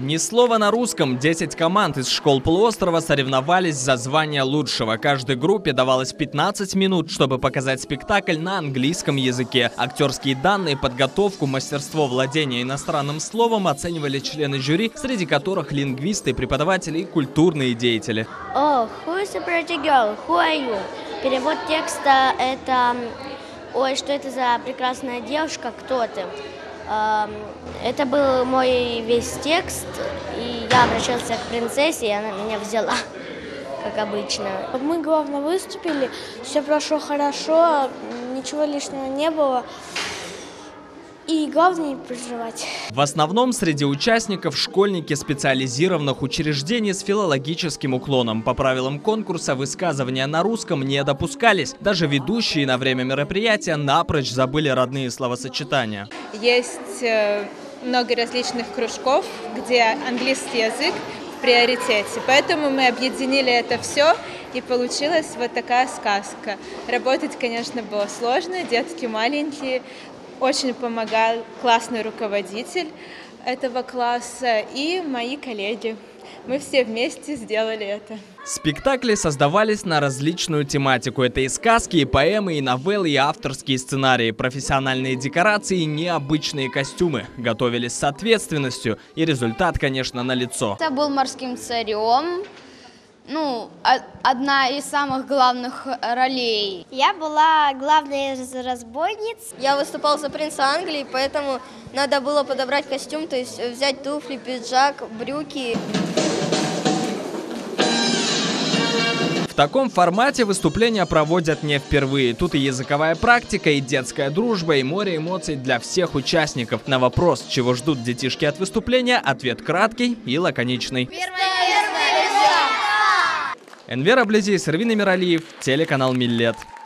Ни слова на русском. 10 команд из школ полуострова соревновались за звание лучшего. Каждой группе давалось 15 минут, чтобы показать спектакль на английском языке. Актерские данные, подготовку, мастерство владения иностранным словом оценивали члены жюри, среди которых лингвисты, преподаватели и культурные деятели. Who is a pretty girl? Who are you? Перевод текста – это «Ой, что это за прекрасная девушка? Кто ты?» Это был мой весь текст, и я обращался к принцессе, и она меня взяла, как обычно. Мы главное выступили, все прошло хорошо, ничего лишнего не было. И главное не переживать. В основном среди участников школьники специализированных учреждений с филологическим уклоном. По правилам конкурса высказывания на русском не допускались. Даже ведущие на время мероприятия напрочь забыли родные словосочетания. Есть много различных кружков, где английский язык в приоритете. Поэтому мы объединили это все, и получилась вот такая сказка. Работать, конечно, было сложно, детки маленькие. Очень помогал классный руководитель этого класса и мои коллеги. Мы все вместе сделали это. Спектакли создавались на различную тематику. Это и сказки, и поэмы, и новеллы, и авторские сценарии, профессиональные декорации и необычные костюмы. Готовились с ответственностью, и результат, конечно, налицо. Я был морским царем. Одна из самых главных ролей. Я была главной из разбойниц. Я выступал за принца Англии, поэтому надо было подобрать костюм, то есть взять туфли, пиджак, брюки. В таком формате выступления проводят не впервые. Тут и языковая практика, и детская дружба, и море эмоций для всех участников. На вопрос, чего ждут детишки от выступления, ответ краткий и лаконичный. Энвер Аблезий, Сервин Эмиралиев, телеканал Миллет.